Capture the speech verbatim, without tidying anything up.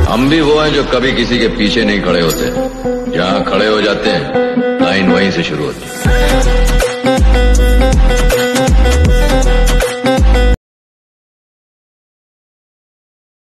हम भी वो हैं जो कभी किसी के पीछे नहीं खड़े होते, जहां खड़े हो जाते हैं लाइन वहीं से शुरू होती है।